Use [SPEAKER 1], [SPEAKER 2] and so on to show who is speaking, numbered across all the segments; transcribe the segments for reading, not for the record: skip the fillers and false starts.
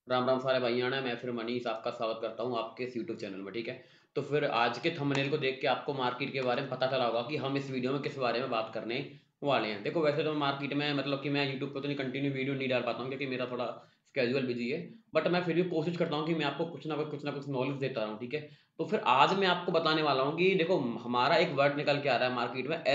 [SPEAKER 1] राम राम सारे भाइयों ने मैं फिर मनीष आपका स्वागत करता हूँ आपके इस यूट्यूब चैनल में। ठीक है, तो फिर आज के थंबनेल को देख के आपको मार्केट के बारे में पता चला होगा कि हम इस वीडियो में किस बारे में बात करने वाले हैं। देखो, वैसे तो मैं मार्केट में मतलब कि मैं यूट्यूब पर तो नहीं कंटिन्यू वीडियो नहीं डाल पाता हूँ क्योंकि मेरा थोड़ा स्केजुअल बिजी है। बट मैं फिर भी कोशिश करता हूँ कि मैं आपको कुछ ना कुछ नॉलेज देता रहूँ। ठीक है, तो फिर आज मैं आपको बताने वाला हूँ कि देखो, हमारा एक वर्ड निकल के आ रहा है मार्केट में,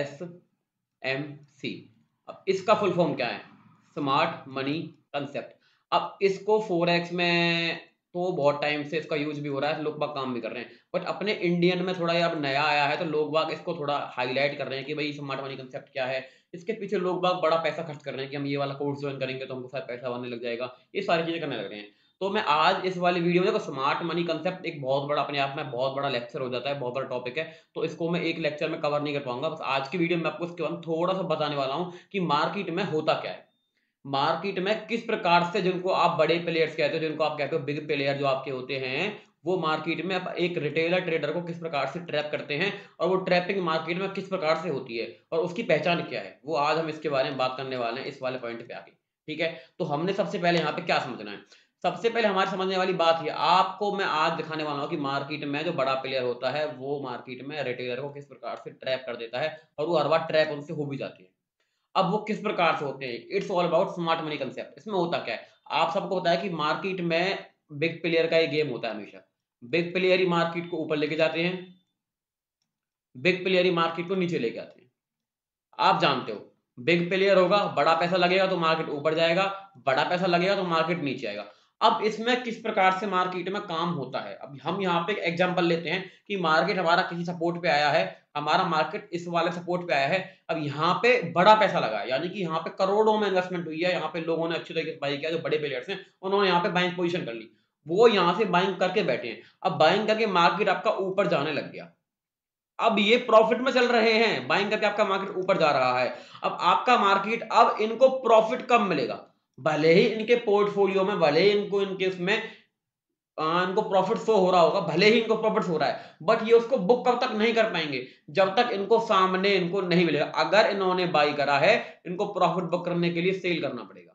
[SPEAKER 1] SMC। अब इसका फुल फॉर्म क्या है? Smart money concept. अब इसको फॉरेक्स में तो बहुत टाइम से इसका यूज़ भी हो रहा है, लोग बाग काम भी कर रहे हैं। बट अपने इंडियन में थोड़ा ये अब नया आया है तो लोग बाग इसको थोड़ा हाइलाइट कर रहे हैं कि भई स्मार्ट मनी कंसेप्ट क्या है? इसके पीछे लोग बाग बड़ा पैसा खर्च कर रहे हैं कि हम ये वाला कोर्स जॉइन करेंगे तो हमको शायद पैसा बनने लग जाएगा। ये सारी चीज़ें करने लग रहे हैं। तो मैं आज इस वाली वीडियो में देखो, स्मार्ट मनी कंसेप्ट एक बहुत बड़ा अपने आप में बहुत बड़ा लेक्चर हो जाता है, बहुत बड़ा टॉपिक है। तो इसको मैं एक लेक्चर में कवर नहीं कर पाऊँगा। बस आज की वीडियो में आपको इसके बारे में थोड़ा-सा बताने वाला हूँ कि मार्केट में होता क्या है? मार्केट में किस प्रकार से जिनको आप बड़े प्लेयर्स कहते हो, जिनको आप कहते हो बिग प्लेयर जो आपके होते हैं, वो मार्केट में अब एक रिटेलर ट्रेडर को किस प्रकार से ट्रैप करते हैं और वो ट्रैपिंग मार्केट में किस प्रकार से होती है और उसकी पहचान क्या है? वो आज हम इसके बारे में बात करने वाले हैं इस वाले पॉइंट पे आके। ठीक है? तो हमने सबसे पहले यहाँ पे क्या समझना है? सबसे पहले हमारे समझने वाली बात ये आपको मैं आज दिखाने वाला हूँ कि मार्केट में जो बड़ा प्लेयर होता है, वो मार्केट में रिटेलर को किस प्रकार से ट्रैप कर देता है और वो हर बार ट्रैप उनसे हो भी जाती है। अब वो किस प्रकार से होते हैं? It's all about smart money concept. इसमें होता क्या है? आप सबको पता है कि मार्केट में बिग प्लेयर का ये गेम होता है हमेशा। बिग प्लेयर ही मार्केट को ऊपर लेके जाते हैं, बिग प्लेयर ही मार्केट को नीचे लेके आते हैं। आप जानते हो, बिग प्लेयर होगा, बड़ा पैसा लगेगा तो मार्केट ऊपर जाएगा, बड़ा पैसा लगेगा तो मार्केट नीचे आएगा। अब इसमें किस प्रकार से मार्केट में काम होता है? अब हम यहाँ पे एक एग्जांपल लेते हैं कि मार्केट हमारा किसी सपोर्ट पे आया है, हमारा मार्केट इस वाले सपोर्ट पे आया है। अब यहाँ पे बड़ा पैसा लगा है, यानी कि यहाँ पे करोड़ों में इन्वेस्टमेंट हुई है, यहाँ पे लोगों ने अच्छी तरीके से बाय किया, जो बड़े प्लेयर्स हैं, उन्होंने यहाँ पे बाइंग पोज़ीशन कर ली। वो यहाँ से बाइंग करके बैठे हैं। अब बाइंग करके मार्केट आपका ऊपर जाने लग गया। अब ये प्रॉफिट में चल रहे हैं, बाइंग करके आपका मार्केट ऊपर जा रहा है। अब आपका मार्केट, अब इनको प्रॉफिट कब मिलेगा? भले ही इनके पोर्टफोलियो में, भले ही इनको इनके उसमें इनको प्रॉफिट शो हो रहा होगा, भले ही इनको प्रॉफिट हो रहा है, बट ये उसको बुक कब तक नहीं कर पाएँगे? जब तक इनको सामने इनको नहीं मिलेगा। अगर इन्होंने बाय करा है, इनको प्रॉफिट बुक करने के लिए सेल करना पड़ेगा।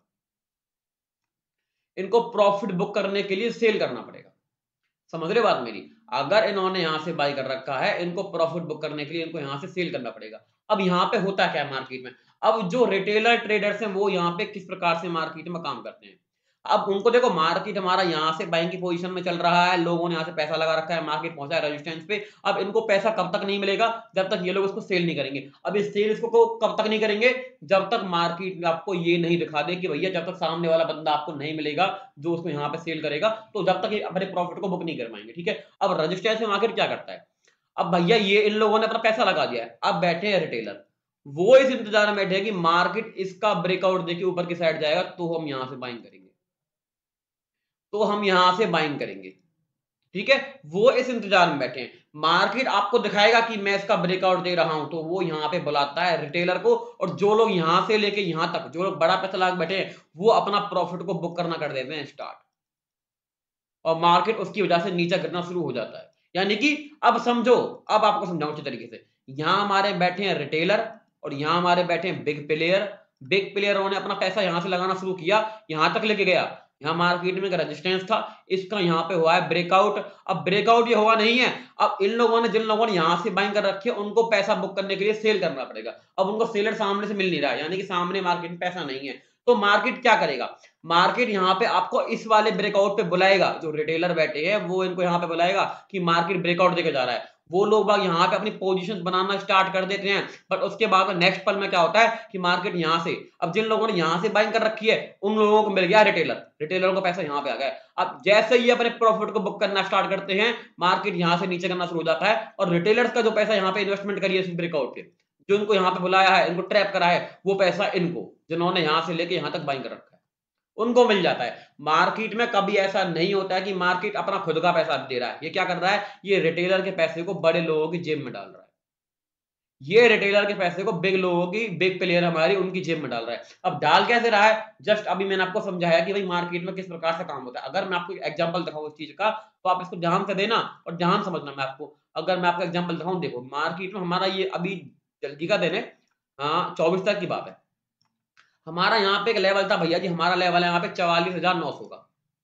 [SPEAKER 1] इनको प्रॉफिट बुक करने के लिए सेल करना पड़ेगा। समझ रहे हो बात मेरी? अगर इन्होंने यहाँ से बाय कर रखा है, इनको प्रॉफिट बुक करने के लिए इनको यहाँ से सेल करना पड़ेगा। अब यहाँ पे होता क्या है मार्केट में? अब जो रिटेलर ट्रेडर्स हैं, वो यहाँ पे किस प्रकार से मार्केट में काम करते हैं? अब उनको देखो, मार्केट हमारा यहाँ से बाइंग की पोज़ीशन में चल रहा है, लोगों ने यहाँ से पैसा लगा रखा है, मार्केट पहुँचा है रेजिस्टेंस पे। अब इनको पैसा कब तक नहीं मिलेगा? जब तक ये लोग उसको सेल नहीं करेंगे। अब ये सेल इसको को कब तक नहीं करेंगे? जब तक मार्केट आपको ये नहीं दिखा दे कि भैया, जब तक सामने वाला बंदा आपको नहीं मिलेगा, जो उसको यहाँ पे सेल करेगा, तो जब तक ये अपने प्रॉफिट को बुक नहीं कर पाएँगे, ठीक है? अब रजिस्टेंस में मार्केट क्या करता है? अब भैया, ये इन लोगों ने अपना पैसा लगा दिया है, अब बैठे हैं रिटेलर। वो इस इंतज़ार में बैठे हैं कि मार्केट इसका ब्रेकआउट देके ऊपर की साइड जाएगा, तो हम यहाँ से बाइंग करेंगे। तो हम यहाँ से बाइंग करेंगे, ठीक है? वो इस इंतज़ार में बैठे हैं। मार्केट आपको दिखाएगा कि मैं इसका ब्रेकआउट दे रहा हूँ, तो वो यहाँ पे बुलाता है रिटेलर को, और जो लोग यहाँ से लेके यहाँ तक, जो लोग बड़ा पैसा लगा के बैठे हैं, वो अपना प्रॉफिट को बुक करना कर देते हैं स्टार्ट। और मार्केट उसकी वजह से नीचे गिरना शुरू हो जाता है। यानी कि अब समझो, अब आपको समझाऊँ अच्छे तरीके से। यहाँ हमारे बैठे हैं रिटेलर और यहाँ हमारे बैठे हैं बिग प्लेयर। बिग प्लेयरों ने अपना पैसा यहाँ से लगाना शुरू किया, यहाँ तक लेके गया। यहाँ मार्केट में एक रेजिस्टेंस था, इसका यहाँ पे हुआ है ब्रेकआउट। अब ब्रेकआउट ये हुआ नहीं है, अब इन लोगों ने, जिन लोगों ने यहाँ से बाइंग कर रखी है, उनको पैसा बुक करने के लिए सेल करना पड़ेगा। अब उनको सेलर सामने से मिल नहीं रहा है, यानी कि सामने मार्केट में पैसा नहीं है। तो मार्केट क्या करेगा? मार्केट यहाँ पे आपको इस वाले ब्रेकआउट पे बुलाएगा, जो रिटेलर बैठे हैं वो इनको यहाँ पे बुलाएगा कि मार्केट ब्रेकआउट देके जा रहा है। वो लोग बाग यहाँ पे अपनी पोजीशंस बनाना स्टार्ट कर देते हैं, बट उसके बाद में नेक्स्ट पल में क्या होता है कि मार्केट यहाँ से, अब जिन लोगों ने यहाँ से बाइंग कर रखी है, उन लोगों को मिल गया रिटेलर, रिटेलरों का पैसा यहाँ पे आ गया है। अब जैसे ही अपने प्रॉफिट को बुक करना स्टार्ट करते हैं, मार्केट यहाँ से नीचे करना शुरू हो जाता है और रिटेलर्स का जो पैसा यहाँ पे इन्वेस्टमेंट करी है इस ब्रेकआउट पे, जो इनको यहाँ पे बुलाया है, इनको ट्रैप करा है, वो पैसा इनको, जिन्होंने यहाँ से लेके यहाँ तक बाइंग कर रखा है, उनको मिल जाता है। मार्केट में कभी ऐसा नहीं होता है कि मार्केट अपना खुद का पैसा दे रहा है। ये क्या कर रहा है? ये रिटेलर के पैसे को बड़े लोगों की जेब में डाल रहा है। ये रिटेलर के पैसे को बिग लोगों की, बिग प्लेयर हमारी, उनकी जेब में डाल रहा है। अब डाल कैसे रहा है? जस्ट अभी मैंने आपको समझाया कि भाई मार्केट में किस प्रकार से काम होता है। अगर मैं आपको एग्जांपल दिखाऊँ इस चीज़ का, तो आप इसको ध्यान से देना और ध्यान समझना। मैं आपको, अगर मैं आपको एग्जांपल दिखाऊँ, देखो मार्केट में हमारा ये अभी जल्दी का दिन है, 24 तारीख की बात है। हमारा यहाँ पे एक लेवल था भैया जी, हमारा लेवल है यहाँ पे 44,900 का।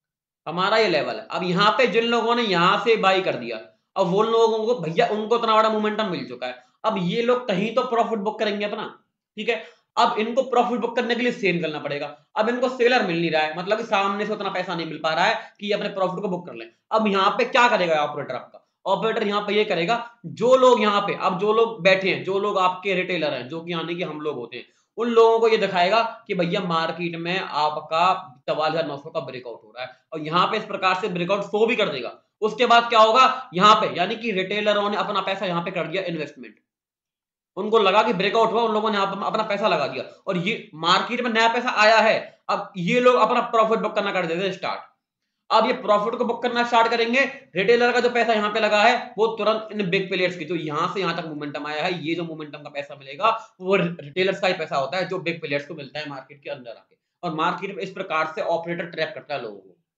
[SPEAKER 1] हमारा ये लेवल है। अब यहाँ पे जिन लोगों ने यहाँ से बाई कर दिया, अब वो लोगों को भैया उनको इतना बड़ा मोमेंटम मिल चुका है, अब ये लोग कहीं तो प्रॉफिट बुक करेंगे अपना, ठीक है। अब इनको प्रॉफिट बुक करने के लिए सेल करना पड़ेगा। अब इनको सेलर मिल नहीं रहा है, मतलब कि सामने से उतना पैसा नहीं मिल पा रहा है कि ये अपने प्रॉफिट को बुक कर लें। अब यहाँ पे क्या करेगा ऑपरेटर आपका? ऑपरेटर यहाँ पे ये करेगा, जो लोग यहाँ पे, अब जो लोग बैठे हैं, जो लोग आपके रिटेलर हैं, जो कि यानी कि हम लोग होते हैं, उन लोगों को ये दिखाएगा कि भैया मार्केट में आपका 44,900 का ब्रेकआउट हो रहा है, और यहाँ पे इस प्रकार से ब्रेकआउट शो भी कर देगा। उसके बाद क्या होगा यहाँ पे, यानी कि रिटेलरों ने अपना पैसा यहाँ पे कर दिया इन्वेस्टमेंट, उनको लगा कि ब्रेकआउट हुआ, उन लोगों ने अपना पैसा लगा दिया, और ये मार्केट में नया पैसा आया है। अब ये लोग अपना प्रॉफिट बुक करना कर देते हैं स्टार्ट। अब ये प्रॉफिट को बुक करना स्टार्ट करेंगे, रिटेलर का जो पैसा यहाँ पे लगा है वो तुरंत इन बिग प्लेयर्स की, जो यहाँ से यहाँ तक मोमेंटम आया है, ये जो मोमेंटम का पैसा मिलेगा वो रिटेलर्स का ही पैसा होता है, जो बिग प्लेयर्स को मिलता है मार्केट के अंदर आके। और मार्केट में इस प्रकार से ऑपरेटर ट्रैप करता है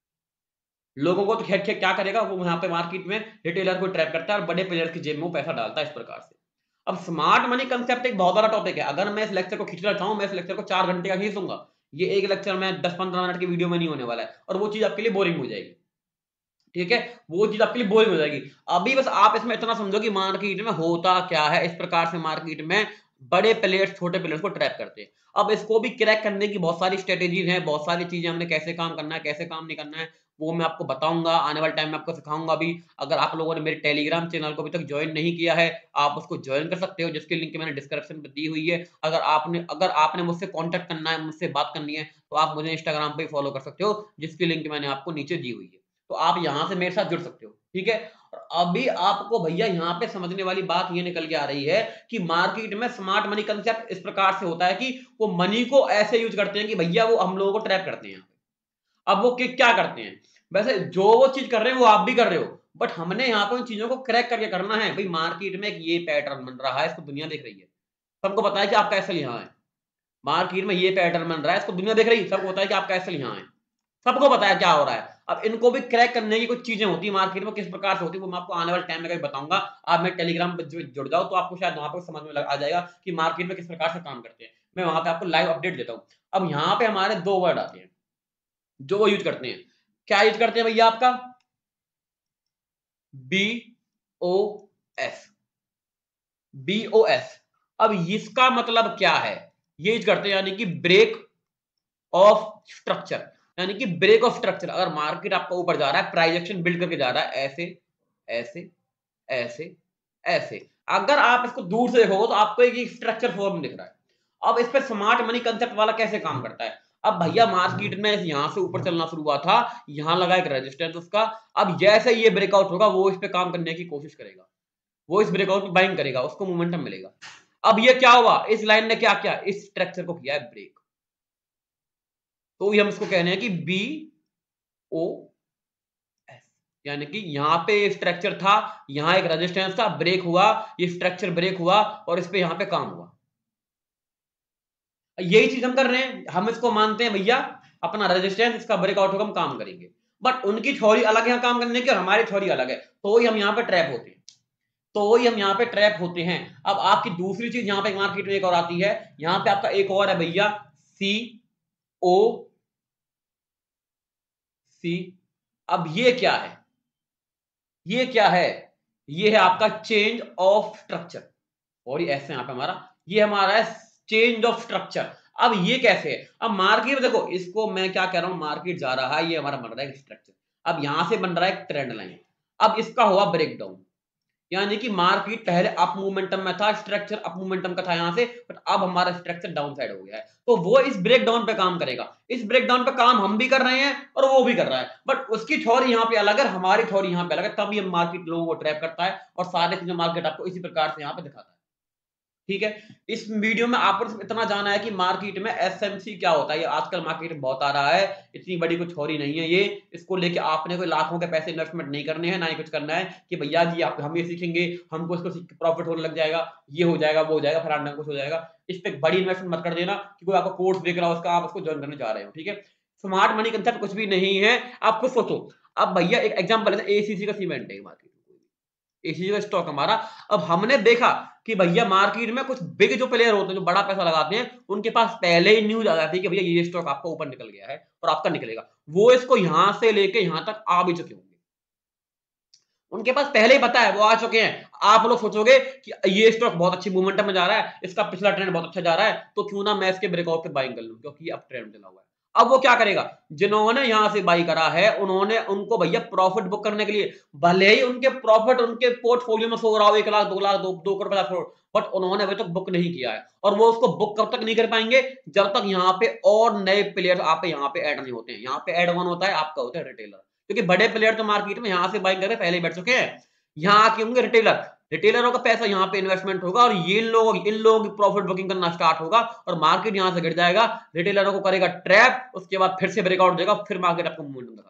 [SPEAKER 1] लोगों को तो खैर क्या करेगा वो, यहाँ पे मार्केट में रिटेलर को ट्रैप करता है और बड़े प्लेयर की जेब में वो पैसा डालता है इस प्रकार से। अब स्मार्ट मनी कंसेप्ट एक बहुत बड़ा टॉपिक है। अगर मैं इस लेक्चर को खींचना चाहूं, मैं इस लेक्चर को 4 घंटे का खींचूंगा। ये एक लेक्चर में 10-15 मिनट की वीडियो में नहीं होने वाला है, और वो चीज आपके लिए बोरिंग हो जाएगी, ठीक है। वो चीज आपके लिए बोरिंग हो जाएगी। अभी बस आप इसमें इतना समझो कि मार्केट में होता क्या है, इस प्रकार से मार्केट में बड़े प्लेयर्स छोटे प्लेयर्स को ट्रैप करते हैं। अब इसको भी क्रैक करने की बहुत सारी स्ट्रेटेजीज हैं, बहुत सारी चीजें हमने कैसे काम करना है, कैसे काम नहीं करना है, वो मैं आपको बताऊंगा आने वाले टाइम में, आपको सिखाऊंगा भी। अगर आप लोगों ने मेरे टेलीग्राम चैनल को अभी तक ज्वाइन नहीं किया है, आप उसको ज्वाइन कर सकते हो, जिसकी लिंक मैंने डिस्क्रिप्शन में दी हुई है। अगर आपने मुझसे कांटेक्ट करना है, मुझसे बात करनी है, तो आप मुझे इंस्टाग्राम पे फॉलो कर सकते हो, जिसकी लिंक मैंने आपको नीचे दी हुई है। तो आप यहाँ से मेरे साथ जुड़ सकते हो, ठीक है। और अभी आपको भैया यहाँ पे समझने वाली बात ये निकल के आ रही है कि मार्केट में स्मार्ट मनी कंसेप्ट इस प्रकार से होता है कि वो मनी को ऐसे यूज करते हैं कि भैया वो हम लोगों को ट्रैप करते हैं। अब वो क्या करते हैं, वैसे जो वो चीज कर रहे हैं वो आप भी कर रहे हो, बट हमने यहाँ पे उन चीजों को क्रैक करके करना है। भाई मार्केट में एक ये पैटर्न बन रहा है, इसको दुनिया देख रही है, सबको पता है कि आपका एसएल यहाँ है। मार्केट में ये पैटर्न बन रहा है, इसको दुनिया देख रही है, सबको पता है कि आपका एसएल यहाँ है, सबको पता है क्या हो रहा है। अब इनको भी क्रैक करने की कुछ चीजें होती है मार्केट में, किस प्रकार से होती है वो मैं आपको आने वाले टाइम में कभी बताऊंगा। आप मेरे टेलीग्राम पर जुड़ जाओ, तो आपको शायद वहां पर समझ में आ जाएगा कि मार्केट में किस प्रकार से काम करते हैं। मैं वहां पे आपको लाइव अपडेट देता हूँ। अब यहाँ पे हमारे 2 वर्ड आते हैं जो वो यूज करते हैं। क्या यूज करते हैं भैया? आपका BOS, BOS। अब इसका मतलब क्या है? ये यूज करते हैं यानी कि ब्रेक ऑफ स्ट्रक्चर, यानी कि ब्रेक ऑफ स्ट्रक्चर। अगर मार्केट आपका ऊपर जा रहा है, प्राइस एक्शन बिल्ड करके जा रहा है, ऐसे ऐसे ऐसे ऐसे, अगर आप इसको दूर से देखोगे तो आपको एक स्ट्रक्चर फॉर्म दिख रहा है। अब इस पे स्मार्ट मनी कंसेप्ट वाला कैसे काम करता है? अब भैया मार्केट में यहां से ऊपर चलना शुरू हुआ था, यहां लगा एक रेजिस्टेंस उसका। अब जैसे ये ब्रेकआउट होगा वो इस पे काम करने की कोशिश करेगा, वो इस ब्रेकआउट पे बाइंग करेगा, उसको मोमेंटम मिलेगा। अब ये क्या हुआ, इस लाइन ने क्या किया, इस स्ट्रक्चर को किया है ब्रेक। तो हम इसको कहने हैं कि BOS, यानी कि यहां पे स्ट्रक्चर था, यहां एक रेजिस्टेंस था, ब्रेक हुआ, ये स्ट्रक्चर ब्रेक हुआ और इस पे यहां पे काम हुआ। यही चीज हम कर रहे हैं, हम इसको मानते हैं भैया अपना रेजिस्टेंस, इसका ब्रेकआउट होगा, हम काम करेंगे। बट उनकी थ्योरी अलग है काम करने की, और हमारी थ्योरी अलग है, तो ही हम यहाँ पे ट्रैप होते हैं, तो ही हम यहाँ पे ट्रैप होते हैं। अब आपकी दूसरी चीज यहाँ पे मार्केट में एक और आती है, यहाँ पे आपका एक और है भैया COC। अब ये क्या है? ये क्या है? ये है आपका चेंज ऑफ स्ट्रक्चर, और ये ऐसे यहाँ पे हमारा, ये हमारा है चेंज ऑफ स्ट्रक्चर। अब ये कैसे है? अब मार्केट में देखो, इसको मैं क्या कह रहा हूं, मार्केट जा रहा है, ये हमारा बन रहा है स्ट्रक्चर। अब यहां से बन रहा है एक ट्रेंड लाइन, अब इसका हुआ ब्रेकडाउन, यानी कि मार्केट पहले अप मोमेंटम में था, स्ट्रक्चर अप मोमेंटम का था यहां से, बट अब हमारा स्ट्रक्चर डाउन साइड हो गया है। तो वो इस ब्रेकडाउन पे काम करेगा, इस ब्रेकडाउन पे काम हम भी कर रहे हैं और वो भी कर रहा है, बट उसकी थ्योरी यहाँ पे अलग है, हमारी थ्योरी यहाँ पे अलग है। तब ये मार्केट लोगों को ट्रैप करता है, और सारे चीजें मार्केट आपको इसी प्रकार से यहाँ पे दिखाता है, ठीक है। इस वीडियो में आपको इतना जाना है कि मार्केट में SMC क्या होता है। ये आजकल मार्केट में बहुत आ रहा है, इतनी बड़ी कुछ थ्योरी नहीं है ये। इसको लेके आपने कोई लाखों के पैसे इन्वेस्टमेंट नहीं करने हैं, ना ही कुछ करना है कि भैया जी आप हम ये सीखेंगे, हमको इसको प्रॉफिट होने लग जाएगा, ये हो जाएगा, वो हो जाएगा, फलाना कुछ हो जाएगा। इस पे बड़ी इन्वेस्टमेंट मत कर देना कि कोई आपको कोर्स देख रहा हो उसका आप उसको ज्वाइन करने जा रहे हो, ठीक है। स्मार्ट मनी कंसेप्ट कुछ भी नहीं है, आप खुद सोचो। अब भैया एक एग्जाम्पल है, ACC का सीमेंट है मार्केट, ACC का स्टॉक हमारा। अब हमने देखा कि भैया मार्केट में कुछ बिग जो प्लेयर होते हैं, जो बड़ा पैसा लगाते हैं, उनके पास पहले ही न्यूज़ आ जाती है कि भैया ये स्टॉक आपका ऊपर निकल गया है और आपका निकलेगा। वो इसको यहां से लेके यहां तक आ भी चुके होंगे, उनके पास पहले ही पता है, वो आ चुके हैं। आप लोग सोचोगे कि ये स्टॉक बहुत अच्छी मोमेंटम में जा रहा है, इसका पिछला ट्रेंड बहुत अच्छा जा रहा है, तो क्यों ना मैं इसके ब्रेकआउट पे बाइंग कर लूं, क्योंकि अब ट्रेंड चला हुआ है। अब वो क्या करेगा, जिन्होंने यहां से बाई करा है, उन्होंने उनको भैया प्रॉफिट बुक करने के लिए, भले ही उनके प्रॉफिट उनके पोर्टफोलियो में सो रहा हो 1 लाख 2 लाख 2 करोड़ 50 करोड़, बट उन्होंने अभी तक बुक नहीं किया है। और वो उसको बुक कब तक नहीं कर पाएंगे, जब तक यहाँ पे और नए प्लेयर आप यहाँ पे ऐड नहीं होते हैं। यहाँ पे ऐड वन होता है, आपका होता है रिटेलर, क्योंकि बड़े प्लेयर तो मार्केट में यहाँ से बाइंग करके पहले ही बैठ चुके हैं। यहाँ आके होंगे रिटेलर, रिटेलरों का पैसा यहाँ पे इन्वेस्टमेंट होगा और ये लोग इन लोगों की प्रॉफिट बुकिंग करना स्टार्ट होगा और मार्केट यहाँ से गिर जाएगा, रिटेलरों को करेगा ट्रैप, उसके बाद फिर से ब्रेकआउट देगा, फिर मार्केट आपको मोमेंटम दिखाता है।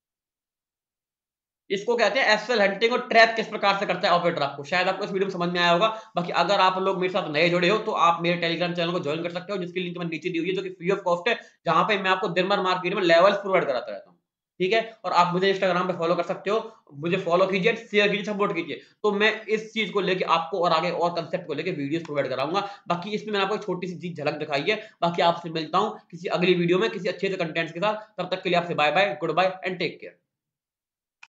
[SPEAKER 1] इसको कहते हैं एसएल हंटिंग, और ट्रैप किस प्रकार से करता है ऑपरेटर। आपको शायद आपको इस वीडियो में समझ में आया होगा। बाकी अगर आप लोग मेरे साथ नए जुड़े हो तो आप मेरे टेलीग्राम चैनल को ज्वाइन कर सकते हो, जिसकी लिंक मैंने नीचे दी हुई है, जो कि फ्री ऑफ कॉस्ट है, जहां पे मैं आपको दिन भर मार्केट में लेवल्स प्रोवाइड कराता रहता हूँ। ठीक है, और आप मुझे इंस्टाग्राम पे फॉलो कर सकते हो, मुझे फॉलो कीजिए, शेयर कीजिए, सपोर्ट कीजिए, तो मैं इस चीज को लेके आपको और आगे और कंसेप्ट को लेके वीडियोस प्रोवाइड कराऊंगा। बाकी इसमें मैंने आपको एक छोटी सी चीज झलक दिखाई है। बाकी आपसे मिलता हूँ किसी अगली वीडियो में किसी अच्छे से कंटेंट्स के साथ। तब तक के लिए आपसे bye bye, good bye and take care.